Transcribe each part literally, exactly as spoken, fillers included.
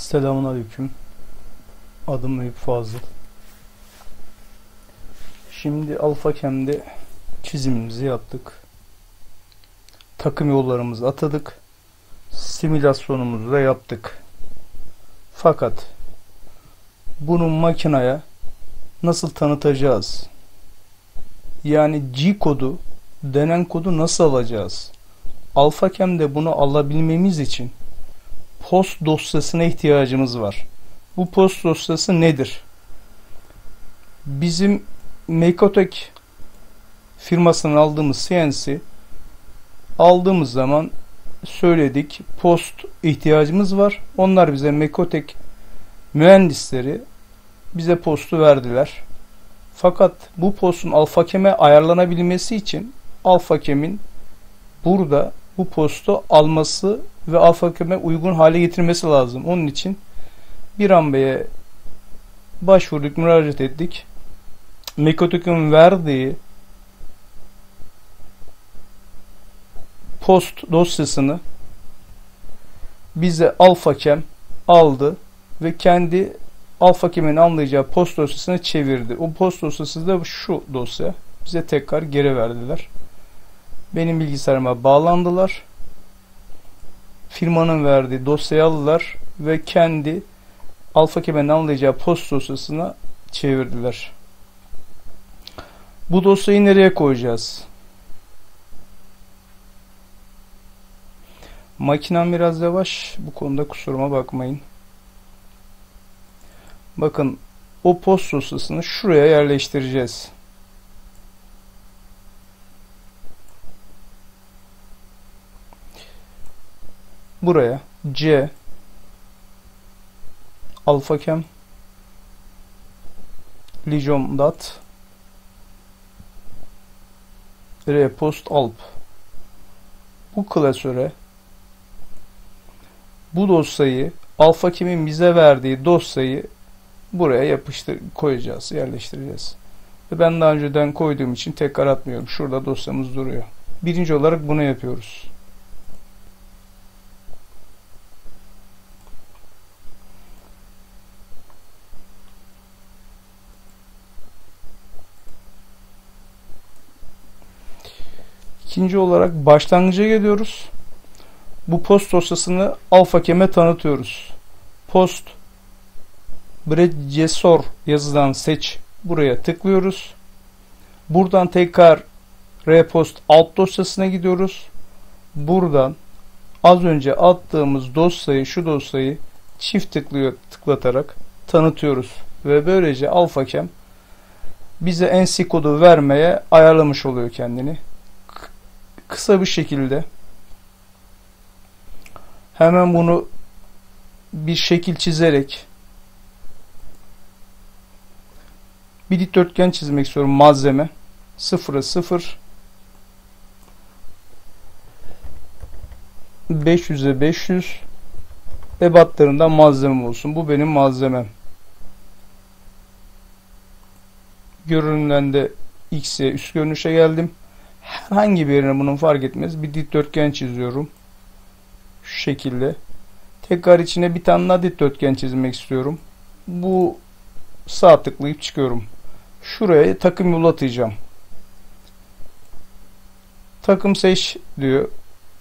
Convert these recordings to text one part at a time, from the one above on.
Selamünaleyküm. Adım Eyüp Fazıl. Şimdi AlphaCam'de çizimimizi yaptık. Takım yollarımızı atadık. Simülasyonumuzu da yaptık. Fakat bunu makineye nasıl tanıtacağız? Yani G kodu denen kodu nasıl alacağız? AlphaCam'de bunu alabilmemiz için post dosyasına ihtiyacımız var. Bu post dosyası nedir? Bizim Mekotek firmasından aldığımız C N C aldığımız zaman söyledik, post ihtiyacımız var. Onlar bize Mekotek mühendisleri bize postu verdiler. Fakat bu postun AlphaCam'e ayarlanabilmesi için AlphaCam'in burada bu postu alması ve AlphaCam'e uygun hale getirmesi lazım. Onun için Biran Bey'e başvurduk, müracaat ettik. Mekotek'in verdiği post dosyasını bize AlphaCam aldı ve kendi AlphaCam'in anlayacağı post dosyasını çevirdi. O post dosyası da şu dosya. Bize tekrar geri verdiler. Benim bilgisayarıma bağlandılar. Firmanın verdiği dosyayı aldılar ve kendi AlphaCam'in anlayacağı post dosyasına çevirdiler. Bu dosyayı nereye koyacağız? Makinem biraz yavaş. Bu konuda kusuruma bakmayın. Bakın, o post dosyasını şuraya yerleştireceğiz. Buraya C AlphaCam Lijom.dat repost alp bu klasöre bu dosyayı AlphaCam'in bize verdiği dosyayı buraya yapıştır koyacağız, yerleştireceğiz. Ve ben daha önceden koyduğum için tekrar atmıyorum. Şurada dosyamız duruyor. Birinci olarak bunu yapıyoruz. İkinci olarak başlangıca geliyoruz. Bu post dosyasını AlphaCam'e tanıtıyoruz. Post Brecesor yazıdan seç. Buraya tıklıyoruz. Buradan tekrar repost alt dosyasına gidiyoruz. Buradan az önce attığımız dosyayı, şu dosyayı çift tıklıyor, tıklatarak tanıtıyoruz. Ve böylece AlphaCam bize N C kodu vermeye ayarlamış oluyor kendini. Kısa bir şekilde hemen bunu bir şekil çizerek bir dikdörtgen çizmek istiyorum. Malzeme sıfıra sıfır, beş yüze beş yüz ebatlarından malzemem olsun. Bu benim malzemem. Görünümden de X'e üst görünüşe geldim. Herhangi bir yerine bunun fark etmez. Bir dikdörtgen çiziyorum. Şu şekilde. Tekrar içine bir tane daha dikdörtgen çizmek istiyorum. Bu sağ tıklayıp çıkıyorum. Şuraya takım yolu atacağım. Takım seç diyor.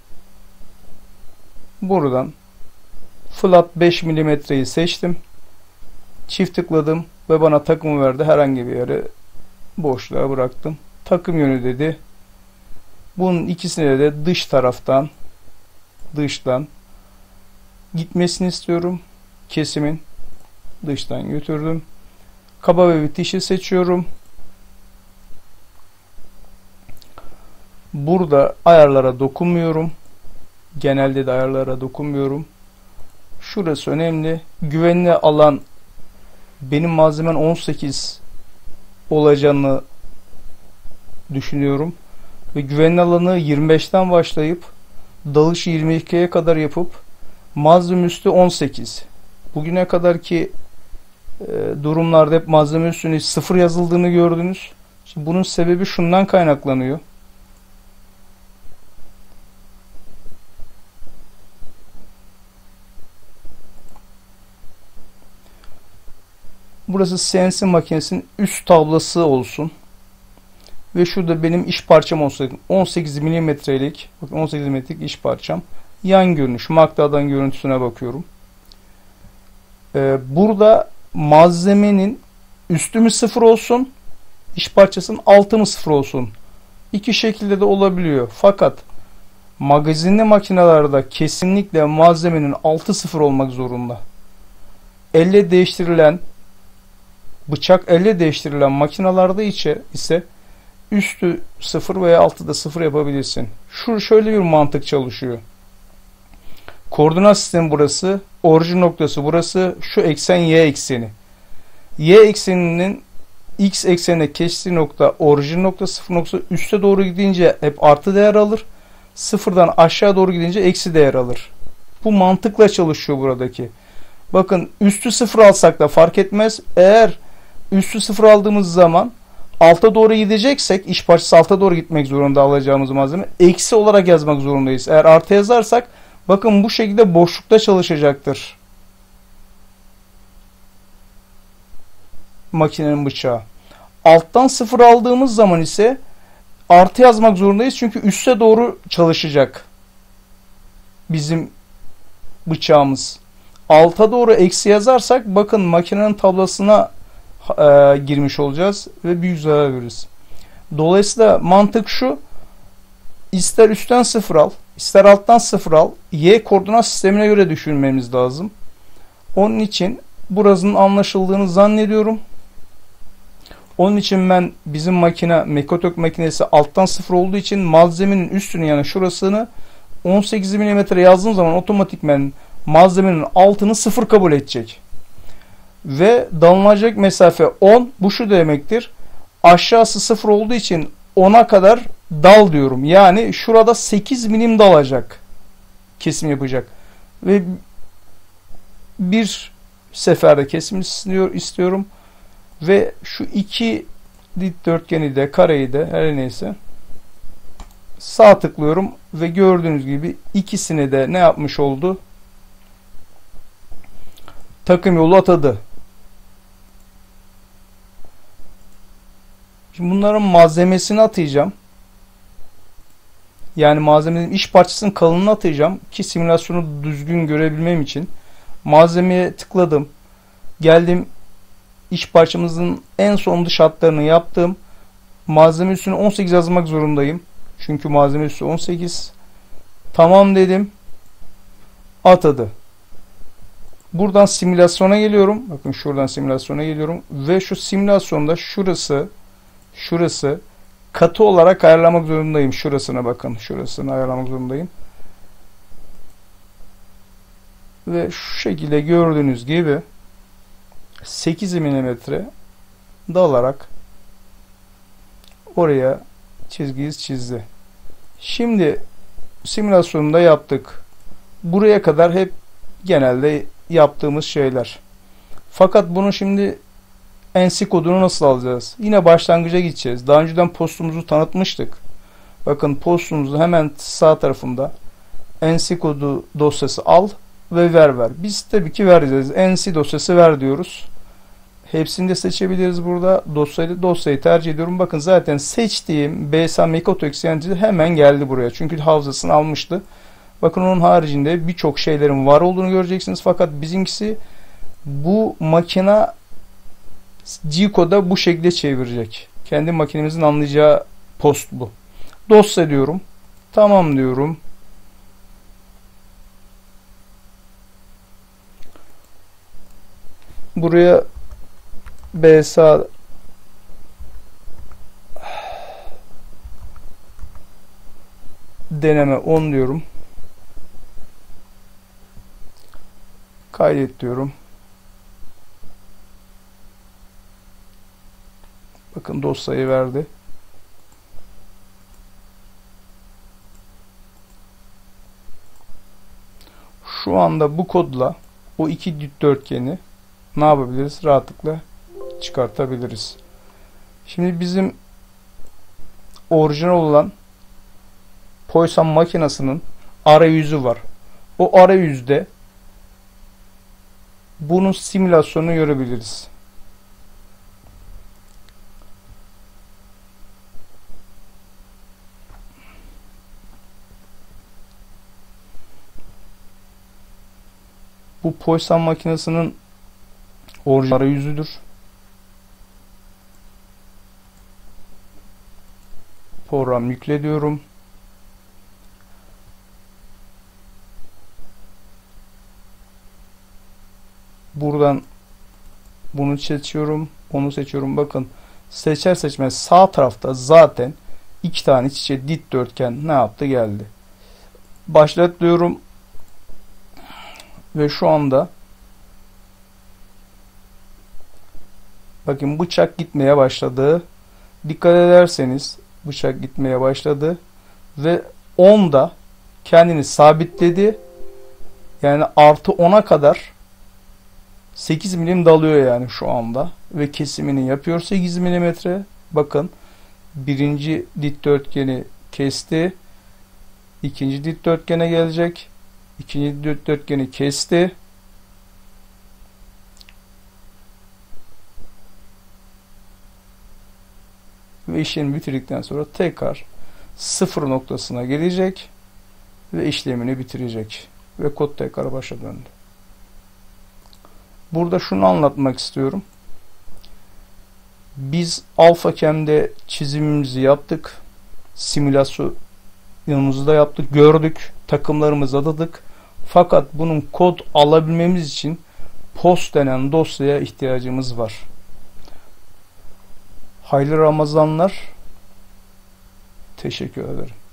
Buradan flat beş milimetreyi seçtim. Çift tıkladım ve bana takımı verdi. Herhangi bir yere boşluğa bıraktım. Takım yönü dedi. Bunun ikisine de dış taraftan dıştan gitmesini istiyorum. Kesimin dıştan götürdüm. Kaba ve bitişi seçiyorum. Burada ayarlara dokunmuyorum. Genelde de ayarlara dokunmuyorum. Şurası önemli. Güvenli alan, benim malzemen on sekiz olacağını düşünüyorum. Ve güvenli alanı yirmi beşten başlayıp dalışı yirmi ikiye kadar yapıp malzeme üstü on sekiz. Bugüne kadarki e, durumlarda hep malzeme üstüne sıfır yazıldığını gördünüz. Şimdi bunun sebebi şundan kaynaklanıyor. Burası C N C makinesinin üst tablası olsun. Ve şurada benim iş parçam olsaydı on sekiz milimetrelik, bakın on sekiz milimetrelik iş parçam. Yan görünüş, Magda'dan görüntüsüne bakıyorum. Ee, burada malzemenin üstü mü sıfır olsun, iş parçasının altı mı sıfır olsun? İki şekilde de olabiliyor. Fakat magazinli makinelerde kesinlikle malzemenin altı sıfır olmak zorunda. Elle değiştirilen, bıçak elle değiştirilen makinalarda içe ise üstü sıfır veya altı da sıfır yapabilirsin. Şu şöyle bir mantık çalışıyor. Koordinat sistemi burası, orijin noktası burası, şu eksen y ekseni. Y ekseninin x eksenine kestiği nokta orijin noktası, sıfır noktası üste doğru gidince hep artı değer alır. Sıfırdan aşağı doğru gidince eksi değer alır. Bu mantıkla çalışıyor buradaki. Bakın üstü sıfır alsak da fark etmez. Eğer üstü sıfır aldığımız zaman alta doğru gideceksek, iş parçası alta doğru gitmek zorunda alacağımız malzeme. Eksi olarak yazmak zorundayız. Eğer artı yazarsak bakın bu şekilde boşlukta çalışacaktır makinenin bıçağı. Alttan sıfır aldığımız zaman ise artı yazmak zorundayız. Çünkü üste doğru çalışacak bizim bıçağımız. Alta doğru eksi yazarsak bakın makinenin tablasına e, girmiş olacağız ve büyük zarar veririz. Dolayısıyla mantık şu: ister üstten sıfır al, ister alttan sıfır al, y koordinat sistemine göre düşünmemiz lazım. Onun için burasının anlaşıldığını zannediyorum. Onun için ben bizim makine, Mekotök makinesi alttan sıfır olduğu için malzemenin üstünü, yani şurasını on sekiz milimetre yazdığım zaman otomatikmen malzemenin altını sıfır kabul edecek. Ve dalınacak mesafe on. Bu şu demektir: aşağısı sıfır olduğu için ona kadar dal diyorum. Yani şurada sekiz milim dalacak. Kesim yapacak. Ve bir seferde kesim istiyor, istiyorum. Ve şu iki dikdörtgeni de, kareyi de, her neyse sağ tıklıyorum ve gördüğünüz gibi ikisini de ne yapmış oldu? Takım yolu atadı. Şimdi bunların malzemesini atayacağım. Yani malzemenin iş parçasının kalınlığını atayacağım ki simülasyonu düzgün görebilmem için. Malzemeye tıkladım. Geldim, iş parçamızın en son dış hatlarını yaptım. Malzeme üstüne on sekiz yazmak zorundayım. Çünkü malzeme üstü on sekiz. Tamam dedim. Atadı. Buradan simülasyona geliyorum. Bakın şuradan simülasyona geliyorum. Ve şu simülasyonda şurası şurası katı olarak ayarlamak zorundayım. Şurasına bakın. Şurasını ayarlamak zorundayım. Ve şu şekilde gördüğünüz gibi sekiz milimetre dalarak oraya çizgiyi çizdi. Şimdi simülasyonunu da yaptık. Buraya kadar hep genelde yaptığımız şeyler. Fakat bunu şimdi N C kodunu nasıl alacağız? Yine başlangıca gideceğiz. Daha önceden postumuzu tanıtmıştık. Bakın postumuzun hemen sağ tarafında N C kodu dosyası al ve ver ver. Biz tabii ki vereceğiz. N C dosyası ver diyoruz. Hepsini de seçebiliriz burada. Dosyayı, dosyayı tercih ediyorum. Bakın zaten seçtiğim B S A Mekotök hemen geldi buraya. Çünkü hafızasını almıştı. Bakın onun haricinde birçok şeylerin var olduğunu göreceksiniz. Fakat bizimkisi bu makina G-koda bu şekilde çevirecek. Kendi makinemizin anlayacağı post bu. Dosya diyorum. Tamam diyorum. Buraya B S A deneme on diyorum. Kaydet diyorum. Bakın dosyayı verdi. Şu anda bu kodla o iki dikdörtgeni ne yapabiliriz? Rahatlıkla çıkartabiliriz. Şimdi bizim orijinal olan Poisson makinasının arayüzü var. O arayüzde bunun simülasyonunu görebiliriz. Bu Poisson makinesinin orijinal arayüzüdür. Program yükle diyorum. Buradan bunu seçiyorum. Onu seçiyorum. Bakın seçer seçmez sağ tarafta zaten iki tane iç içe dikdörtgen ne yaptı? Geldi. Başlat diyorum. Ve şu anda bakın bıçak gitmeye başladı. Dikkat ederseniz bıçak gitmeye başladı. Ve onda kendini sabitledi. Yani artı ona kadar sekiz milim dalıyor yani şu anda. Ve kesimini yapıyor sekiz milimetre. Bakın birinci dikdörtgeni kesti. İkinci dikdörtgene gelecek. İkinci dikdörtgeni kesti. Ve işlemi bitirdikten sonra tekrar sıfır noktasına gelecek ve işlemini bitirecek. Ve kod tekrar başa döndü. Burada şunu anlatmak istiyorum. Biz AlphaCam'de çizimimizi yaptık. Simülasyonumuzu da yaptık. Gördük. Takımlarımızı adadık. Fakat bunun kod alabilmemiz için post denen dosyaya ihtiyacımız var. Hayırlı Ramazanlar. Teşekkür ederim.